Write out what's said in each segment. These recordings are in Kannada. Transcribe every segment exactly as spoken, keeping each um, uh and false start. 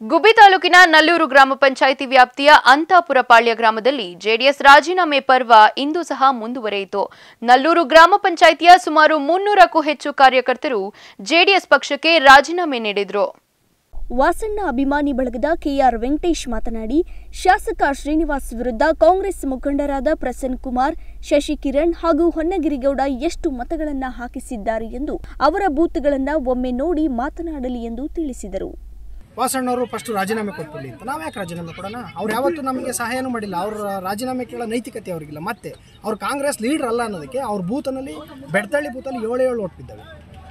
ಗುಬ್ಬಿ ತಾಲೂಕಿನ ನಲ್ಲೂರು ಗ್ರಾಮ ಪಂಚಾಯಿತಿ ವ್ಯಾಪ್ತಿಯ ಅಂತಾಪುರಪಾಳ್ಯ ಗ್ರಾಮದಲ್ಲಿ ಜೆಡಿಎಸ್ ರಾಜೀನಾಮೆ ಪರ್ವ ಇಂದು ಸಹ ಮುಂದುವರೆಯಿತು. ನಲ್ಲೂರು ಗ್ರಾಮ ಪಂಚಾಯಿತಿಯ ಸುಮಾರು ಮುನ್ನೂರಕ್ಕೂ ಹೆಚ್ಚು ಕಾರ್ಯಕರ್ತರು ಜೆಡಿಎಸ್ ಪಕ್ಷಕ್ಕೆ ರಾಜೀನಾಮೆ ನೀಡಿದರು. ವಾಸಣ್ಣ ಅಭಿಮಾನಿ ಬಳಗದ ಕೆಆರ್ ವೆಂಕಟೇಶ್ ಮಾತನಾಡಿ, ಶಾಸಕ ಶ್ರೀನಿವಾಸ್ ವಿರುದ್ಧ ಕಾಂಗ್ರೆಸ್ ಮುಖಂಡರಾದ ಪ್ರಸನ್ನ ಕುಮಾರ್, ಶಶಿಕಿರಣ್ ಹಾಗೂ ಹೊನ್ನಗಿರಿಗೌಡ ಎಷ್ಟು ಮತಗಳನ್ನು ಹಾಕಿಸಿದ್ದಾರೆ ಎಂದು ಅವರ ಬೂತ್ಗಳನ್ನು ಒಮ್ಮೆ ನೋಡಿ ಮಾತನಾಡಲಿ ಎಂದು ತಿಳಿಸಿದರು. ವಾಸಣ್ಣವರು ಫಸ್ಟ್ ರಾಜೀನಾಮೆ ಕೊಟ್ಬಿಡಿ ಅಂತ. ನಾವು ಯಾಕೆ ರಾಜೀನಾಮೆ ಕೊಡೋಣ? ಅವ್ರು ಯಾವತ್ತೂ ನಮಗೆ ಸಹಾಯನೂ ಮಾಡಿಲ್ಲ. ಅವ್ರ ರಾಜೀನಾಮೆ ಕೇಳೋ ನೈತಿಕತೆ ಅವ್ರಿಗಿಲ್ಲ. ಮತ್ತೆ ಅವ್ರು ಕಾಂಗ್ರೆಸ್ ಲೀಡರ್ ಅಲ್ಲ ಅನ್ನೋದಕ್ಕೆ ಅವ್ರ ಬೂತನಲ್ಲಿ ಬೆಡ್ತಳ್ಳಿ ಬೂತಲ್ಲಿ ಏಳು ಏಳು ಓಟ್ ಬಿದ್ದಾವೆ,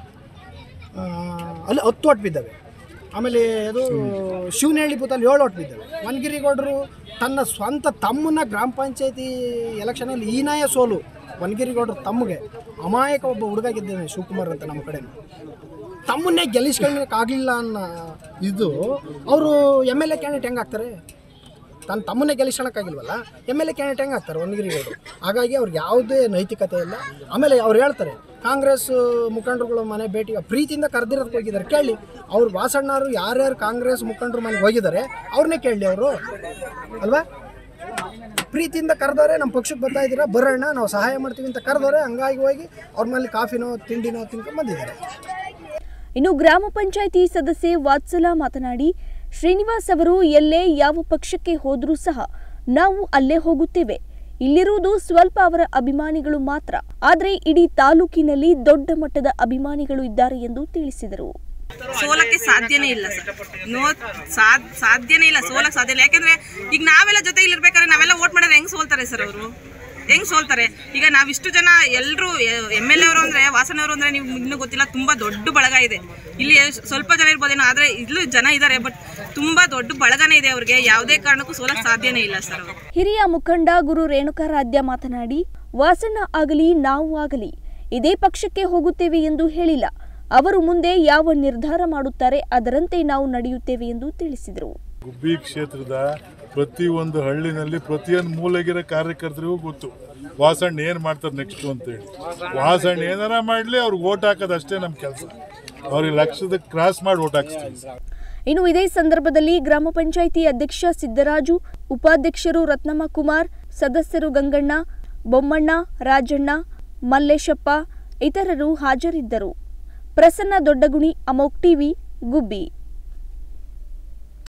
ಅಲ್ಲಿ ಹತ್ತು ಓಟ್ ಬಿದ್ದಾವೆ. ಆಮೇಲೆ ಅದು ಶಿವನಹಳ್ಳಿ ಬೂತಲ್ಲಿ ಏಳು ಓಟ್ ಬಿದ್ದಾವೆ. ವನಗಿರಿಗೌಡರು ತನ್ನ ಸ್ವಂತ ತಮ್ಮನ್ನ ಗ್ರಾಮ ಪಂಚಾಯತಿ ಎಲೆಕ್ಷನಲ್ಲಿ ಹೀನಾಯ ಸೋಲು. ವನಗಿರಿಗೌಡರು ತಮ್ಮಗೆ ಅಮಾಯಕ ಒಬ್ಬ ಹುಡುಗಾಗಿದ್ದೇನೆ ಶಿವಕುಮಾರ್ ಅಂತ ನಮ್ಮ ಕಡೆ ತಮ್ಮನ್ನೇ ಗೆಲ್ಲಿಸ್ಕೊಳ್ಳೋಕ್ಕಾಗಲಿಲ್ಲ ಅನ್ನೋ ಇದು ಅವರು ಎಮ್ ಎಲ್ ಎ ಕ್ಯಾಂಡಿಡೇಟ್ ಹೆಂಗೆ ಆಗ್ತಾರೆ? ತನ್ನ ತಮ್ಮನ್ನೇ ಗೆಲ್ಲಿಸ್ಕೊಳ್ಳೋಕ್ಕಾಗಿಲ್ವಲ್ಲ, ಎಮ್ ಎಲ್ ಎ ಕ್ಯಾಂಡಿಡೇಟ್ ಹೆಂಗೆ ಆಗ್ತಾರೆ ವನಗಿರಿಗೌಡರು? ಹಾಗಾಗಿ ಅವ್ರಿಗೆ ಯಾವುದೇ ನೈತಿಕತೆ ಇಲ್ಲ. ಆಮೇಲೆ ಅವ್ರು ಹೇಳ್ತಾರೆ ಕಾಂಗ್ರೆಸ್ ಮುಖಂಡರುಗಳು ಮನೆ ಭೇಟಿ ಪ್ರೀತಿಯಿಂದ ಕರೆದಿರೋದಕ್ಕೆ ಹೋಗಿದ್ದಾರೆ. ಕೇಳಿ ಅವ್ರು ವಾಸಣ್ಣವರು ಯಾರ್ಯಾರು ಕಾಂಗ್ರೆಸ್ ಮುಖಂಡರು ಮನೆಗೆ ಹೋಗಿದ್ದಾರೆ ಅವ್ರನ್ನೇ ಕೇಳಲಿ ಅವರು ಅಲ್ವಾ? ಪ್ರೀತಿಯಿಂದ ಕರೆದವ್ರೆ ನಮ್ಮ ಪಕ್ಷಕ್ಕೆ ಬರ್ತಾ ಇದ್ದೀರಾ, ಬರೋಣ ನಾವು ಸಹಾಯ ಮಾಡ್ತೀವಿ ಅಂತ ಕರೆದವ್ರೆ. ಹಂಗಾಗಿ ಹೋಗಿ ಅವ್ರ ಮನೇಲಿ ಕಾಫಿನೋ ತಿಂಡಿನೋ ತಿನ್ಕೊಂಡು ಬಂದಿದ್ದಾರೆ. ಇನ್ನು ಗ್ರಾಮ ಪಂಚಾಯಿತಿ ಸದಸ್ಯೆ ವಾತ್ಸಲ ಮಾತನಾಡಿ, ಶ್ರೀನಿವಾಸ್ ಅವರು ಎಲ್ಲೇ ಯಾವ ಪಕ್ಷಕ್ಕೆ ಹೋದರೂ ಸಹ ನಾವು ಅಲ್ಲೇ ಹೋಗುತ್ತೇವೆ. ಇಲ್ಲಿರುವುದು ಸ್ವಲ್ಪ ಅವರ ಅಭಿಮಾನಿಗಳು ಮಾತ್ರ, ಆದರೆ ಇಡೀ ತಾಲೂಕಿನಲ್ಲಿ ದೊಡ್ಡ ಮಟ್ಟದ ಅಭಿಮಾನಿಗಳು ಇದ್ದಾರೆ ಎಂದು ತಿಳಿಸಿದರು. ಸೋಲಕ್ಕೆ ಸಾಧ್ಯನೇ ಇಲ್ಲ ಸರ್, ನೋ ಸಾಧ್ಯನೇ ಇಲ್ಲ, ಸೋಲಕ್ಕೆ ಸಾಧ್ಯ ಇಲ್ಲ. ಯಾಕಂದ್ರೆ ಈಗ ನಾವೆಲ್ಲ ಜೊತೆ ಇಲ್ಲಿರ್ಬೇಕಾದ್ರೆ ನಾವೆಲ್ಲ ವೋಟ್ ಮಾಡಿದ್ರೆ ಹೆಂಗ್ ಸೋಲ್ತಾರೆ ಸರ್? ಅವರು ಹೆಂಗ್ ಸೋಲ್ತಾರೆ? ಈಗ ನಾವಿಷ್ಟು ಜನ ಎಲ್ಲರೂ ಎಮ್ ಎಲ್ ಎ ಅವರು ಅಂದ್ರೆ ವಾಸನವರು ಅಂದ್ರೆ ನೀವು ಇನ್ನೂ ಗೊತ್ತಿಲ್ಲ, ತುಂಬಾ ದೊಡ್ಡ ಬಳಗ ಇದೆ. ಇಲ್ಲಿ ಸ್ವಲ್ಪ ಜನ ಇರ್ಬೋದೇನೋ, ಆದ್ರೆ ಇಲ್ಲೂ ಜನ ಇದ್ದಾರೆ, ಬಟ್ ತುಂಬಾ ದೊಡ್ಡ ಬಳಗನೇ ಇದೆ. ಅವ್ರಿಗೆ ಯಾವುದೇ ಕಾರಣಕ್ಕೂ ಸೋಲಕ್ಕೆ ಸಾಧ್ಯನೇ ಇಲ್ಲ ಸರ್. ಹಿರಿಯ ಮುಖಂಡ ಗುರು ರೇಣುಕಾರಾಧ್ಯ ಮಾತನಾಡಿ, ವಾಸಣ್ಣ ಆಗಲಿ ನಾವು ಆಗಲಿ ಇದೇ ಪಕ್ಷಕ್ಕೆ ಹೋಗುತ್ತೇವೆ ಎಂದು ಹೇಳಿಲ್ಲ. ಅವರು ಮುಂದೆ ಯಾವ ನಿರ್ಧಾರ ಮಾಡುತ್ತಾರೆ ಅದರಂತೆ ನಾವು ನಡೆಯುತ್ತೇವೆ ಎಂದು ತಿಳಿಸಿದರು. ಗುಬ್ಬಿ ಕ್ಷೇತ್ರದ ಪ್ರತಿಯೊಂದು ಹಳ್ಳಿನಲ್ಲಿ ಪ್ರತಿಯೊಂದು ಮೂಲೆಗಿರೋ ಕಾರ್ಯಕರ್ತರಿಗೂ ಗೊತ್ತು ವಾಸಣ್ಣ ಏನು ಮಾಡ್ತಾರೆ ನೆಕ್ಸ್ಟ್ ಅಂತೇಳಿ. ವಾಸಣ್ಣ ಏನಾರ ಮಾಡಲಿ ಅವ್ರಿಗೆ ಓಟ್ ಹಾಕೋದಷ್ಟೇ ನಮ್ಮ ಕೆಲಸ. ಅವ್ರಿಗೆ ಲಕ್ಷದ ಕ್ರಾಸ್ ಮಾಡಿ ಓಟ್ ಹಾಕಿಸ್ತೀವಿ. ಇನ್ನು ಇದೇ ಸಂದರ್ಭದಲ್ಲಿ ಗ್ರಾಮ ಪಂಚಾಯಿತಿ ಅಧ್ಯಕ್ಷ ಸಿದ್ದರಾಜು, ಉಪಾಧ್ಯಕ್ಷರು ರತ್ನಮ್ಮ ಕುಮಾರ್, ಸದಸ್ಯರು ಗಂಗಣ್ಣ, ಬೊಮ್ಮಣ್ಣ, ರಾಜಣ್ಣ, ಮಲ್ಲೇಶಪ್ಪ ಇತರರು ಹಾಜರಿದ್ದರು. ಪ್ರಸನ್ನ ದೊಡ್ಡಗುಣಿ, ಅಮೋಕ್ ಟಿವಿ, ಗುಬ್ಬಿ.